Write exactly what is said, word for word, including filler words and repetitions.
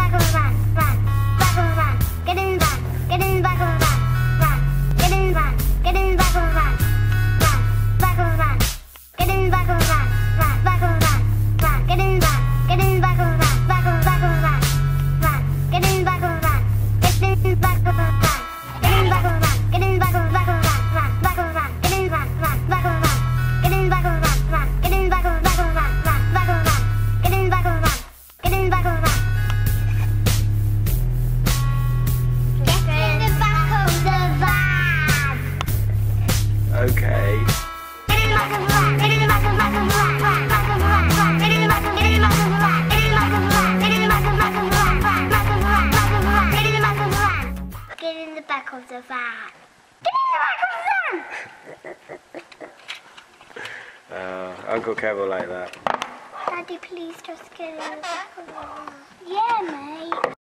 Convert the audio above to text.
back of the van, van, back of the van, get in the van, get in the back of the van, van, get in the van, get in the back of the van, van, back of the van, get in the back of the van, van, back of the van, van, get in the van, get in the back of the van, back of the back of the van, van, get in the back of the van, get in the back of the van, get in the back of the van, get in the back of the back of the van, van, back of the van, get in the van, van, back of the van, get in the back of the van, van, get in the back of the back of the van, van, back of the van, get in the back of the van, get in the back of the van. Okay. Get in the back of the van, get in the back of the back of the van, van, back of the van, van, get in the back of get in the back of the van, get in the back of the van, get in the back of the back of the van, van, back of the van, back of the van, get in the back of the van. Get in the back of the van. Get in the back of the van. Uh, Uncle Kev will like that. Daddy, please just get in the back of the van. Yeah.